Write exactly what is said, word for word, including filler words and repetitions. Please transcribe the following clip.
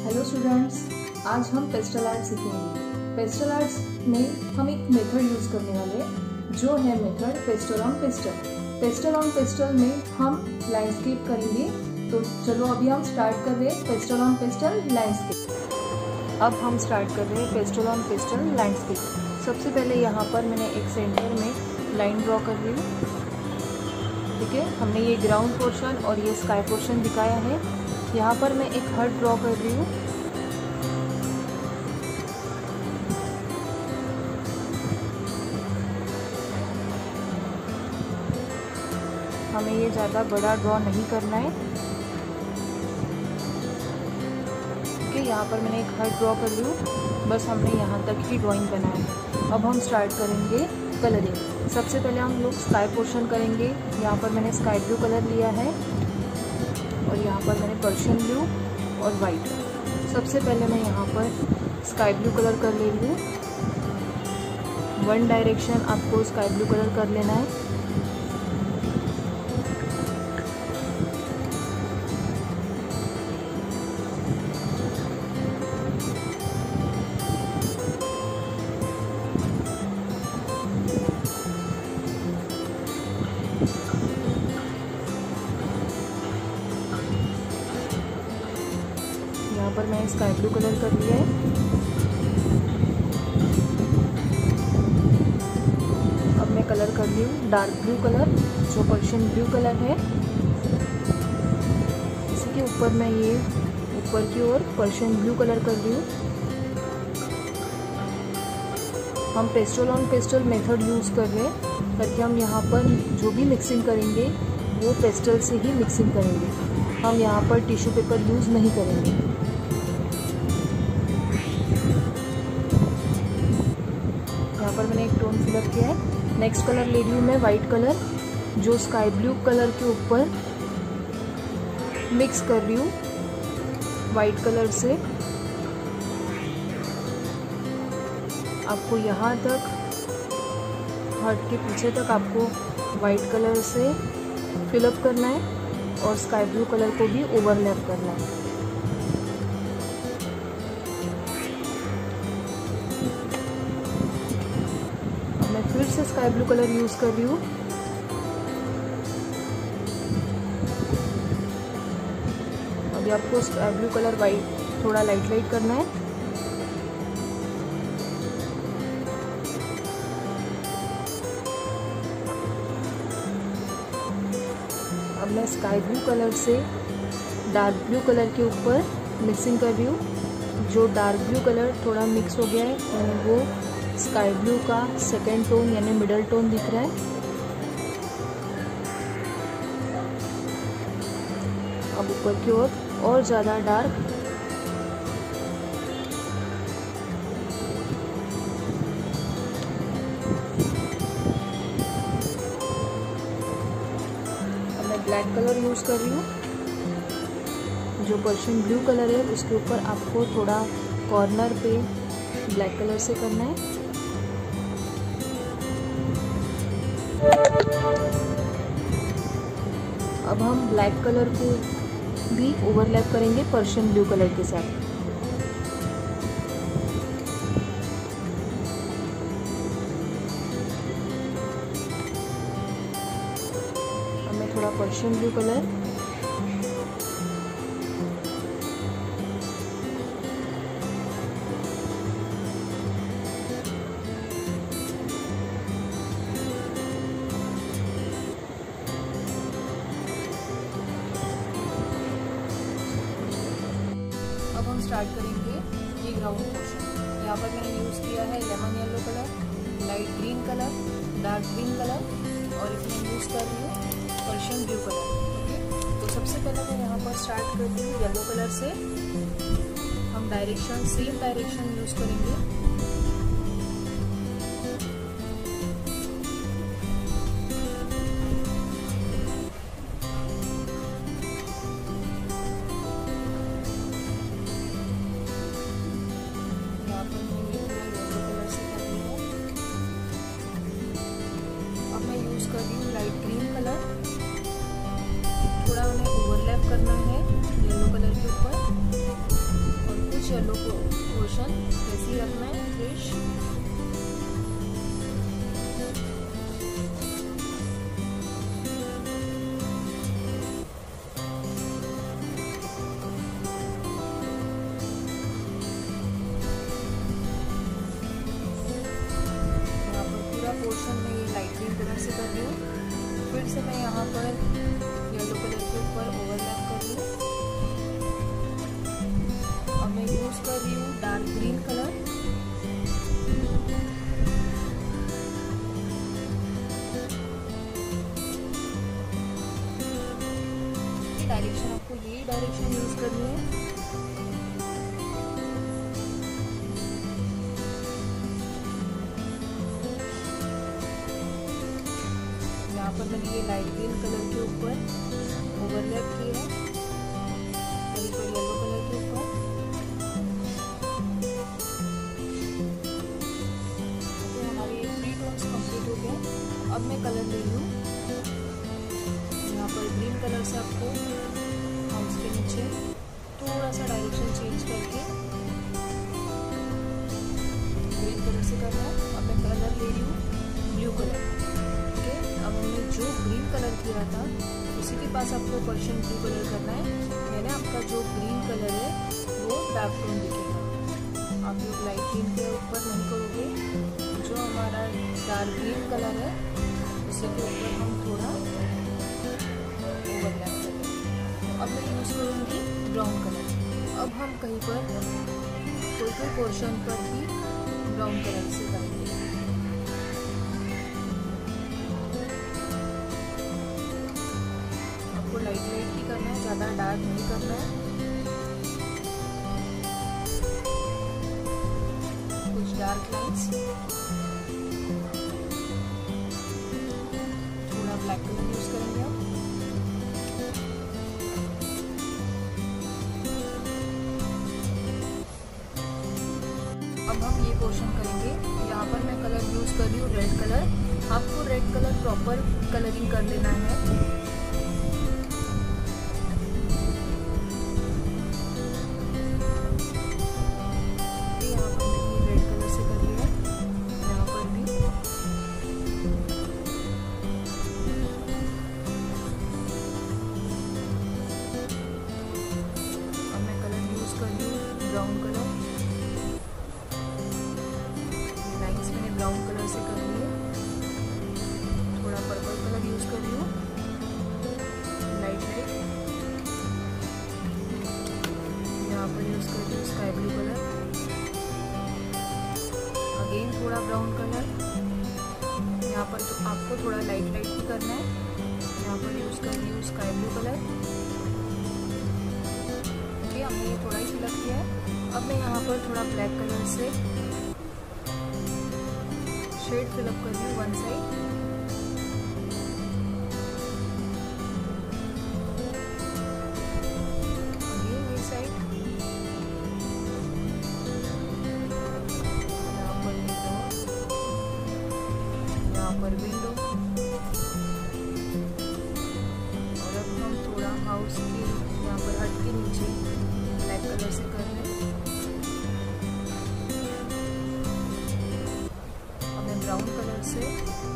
Hello students, आज हम pastel art सीखेंगे। पेस्टल आर्ट्स में हम एक मेथड यूज़ करने वाले हैं जो है method pastel on pastel. Pastel on pastel में हम लैंडस्केप करेंगे। तो चलो अभी हम स्टार्ट कर रहे हैं पेस्टल ऑन पेस्टल लैंडस्केप। अब हम स्टार्ट कर रहे हैं पेस्टल ऑन पेस्टल लैंडस्केप। सबसे पहले यहाँ पर मैंने एक सेंटर में लाइन ड्रॉ कर रही हूँ। ठीक है, हमने ये ग्राउंड पोर्शन और ये स्काई पोर्शन दिखाया है। यहाँ पर मैं एक हट ड्रॉ कर रही हूँ। हमें ये ज़्यादा बड़ा ड्रॉ नहीं करना है। ठीक है, यहाँ पर मैंने एक हट ड्रॉ कर ली हूँ। बस हमने यहाँ तक ही ड्राइंग बनाया है। अब हम स्टार्ट करेंगे कलरिंग। सबसे पहले हम लोग स्काई पोर्शन करेंगे। यहाँ पर मैंने स्काई ब्लू कलर लिया है और यहाँ पर मैंने पर्शियन ब्लू और वाइट। सबसे पहले मैं यहाँ पर स्काई ब्लू कलर कर ले रही हूँ। वन डायरेक्शन आपको स्काई ब्लू कलर कर लेना है। यहाँ पर मैंने स्काई ब्लू कलर कर लिया है। अब मैं कलर कर रही हूँ डार्क ब्लू कलर, जो पर्शियन ब्लू कलर है। इसी के ऊपर मैं ये ऊपर की ओर पर्शियन ब्लू कलर कर रही हूँ। हम pastel on pastel method use कर रहे हैं ताकि हम यहाँ पर जो भी मिक्सिंग करेंगे वो पेस्टल से ही मिक्सिंग करेंगे। हम यहाँ पर टिश्यू पेपर यूज़ नहीं करेंगे। यहाँ पर मैंने एक टोन फिलअप किया है। नेक्स्ट कलर ले रही हूँ मैं वाइट कलर, जो स्काई ब्लू कलर के ऊपर मिक्स कर रही हूँ वाइट कलर से। आपको यहाँ तक हार्ट के पीछे तक आपको वाइट कलर से फिलअप करना है और स्काई ब्लू कलर को भी ओवरलैप करना है। अब मैं फिर से स्काई ब्लू कलर यूज़ कर रही हूँ। अभी आपको स्काई ब्लू कलर वाइट थोड़ा लाइट लाइट करना है। अब मैं स्काई ब्लू कलर से डार्क ब्लू कलर के ऊपर मिक्सिंग कर रही हूँ। जो डार्क ब्लू कलर थोड़ा मिक्स हो गया है और वो स्काई ब्लू का सेकेंड टोन यानी मिडल टोन दिख रहा है। अब ऊपर की ओर और ज़्यादा डार्क। अब मैं ब्लैक कलर यूज़ कर रही हूँ। जो पर्शियन ब्लू कलर है उसके ऊपर आपको थोड़ा कॉर्नर पे ब्लैक कलर से करना है। अब हम ब्लैक कलर को भी ओवरलैप करेंगे पर्शियन ब्लू कलर के साथ। अब मैं थोड़ा पर्शियन ब्लू कलर स्टार्ट करेंगे ये ग्राउंड पोर्शन। यहाँ पर मैंने यूज़ किया है lemon yellow colour, light green colour, dark green colour और इसमें यूज़ कर रही हूँ पर्शियन ब्लू कलर। ओके, तो सबसे पहले मैं यहाँ पर स्टार्ट करती हूँ येलो कलर से। हम डायरेक्शन सेम डायरेक्शन यूज़ करेंगे। कर रही हूँ लाइट ग्रीन कलर, थोड़ा उन्हें ओवरलैप करना है येलो कलर के ऊपर और येलो पोर्शन वैसे ही रखना है फ्रेश। यहाँ पर पूरा पोर्शन में ये लाइट ग्रीन कलर से कर रही हूँ। फिर से मैं यहाँ पर येलो कलर के ऊपर ओवरलैप कर रही हूँ। अब मैं यूज कर रही हूँ डार्क ग्रीन कलर। डायरेक्शन आपको यही डायरेक्शन यूज करनी है। यहाँ पर मैंने ये लाइट ग्रीन कलर के ऊपर ओवरलैप किया है, कहीं पर येलो कलर के ऊपर। तो हमारे थ्री टोन्स कंप्लीट हो गए। अब मैं कलर ले लूँ। यहाँ पर ग्रीन कलर से आपको हाउस के नीचे थोड़ा सा डायरेक्शन चेंज करके ग्रीन कलर से करना है। अब मैं कलर ले रही हूँ ब्लू कलर। ओके, अब हमने जो ग्रीन कलर किया था उसी के पास आपको पर्शियन ब्लू कलर करना है। मैंने आपका जो ग्रीन कलर है वो डार्क टोन दिखेगा। आप लोग लाइट ग्रीन के ऊपर नहीं करोगे, जो हमारा डार्क ग्रीन कलर है उसी के ऊपर हम थोड़ा ओवरलैप करेंगे। अब मैं यूज़ करूँगी ब्राउन कलर। अब हम कहीं पर कोई कोई पोर्शन पर भी ब्राउन कलर से करेंगे। आपको लाइट लाइट ही करना है, ज़्यादा डार्क नहीं करना है। कुछ डार्क लाइन्स, थोड़ा ब्लैक कलर यूज़ करेंगे आप। अब हम ये पोर्शन करेंगे। यहाँ पर मैं कलर यूज़ कर रही हूँ रेड कलर। आपको रेड कलर प्रॉपर कलरिंग कर लेना है। यहाँ पर मैंने रेड कलर से कर लिया, यहाँ पर भी। अब मैं कलर यूज़ कर रही हूँ ब्राउन कलर। मैंने ब्राउन कलर से कर रही है। थोड़ा पर्पल कलर यूज कर रही हूँ, लाइट लाइट। यहाँ पर यूज कर रही हूँ स्काई ब्लू कलर। अगेन थोड़ा ब्राउन कलर। यहाँ पर तो आपको थोड़ा लाइट लाइट भी करना है। यहाँ पर यूज कर रही हूँ स्काई ब्लू कलर। ओके, हमने ये थोड़ा ही फिलअप किया है। अब मैं यहाँ पर थोड़ा ब्लैक कलर से शेड फिलअप कर रही हूँ वन साइड। अगेन ये साइड। यहाँ पर विंडो, यहाँ पर विंडो। और अब हम थोड़ा हाउस के यहाँ पर हट के नीचे ब्लैक कलर से कर रहे हैं। ब्राउन कलर से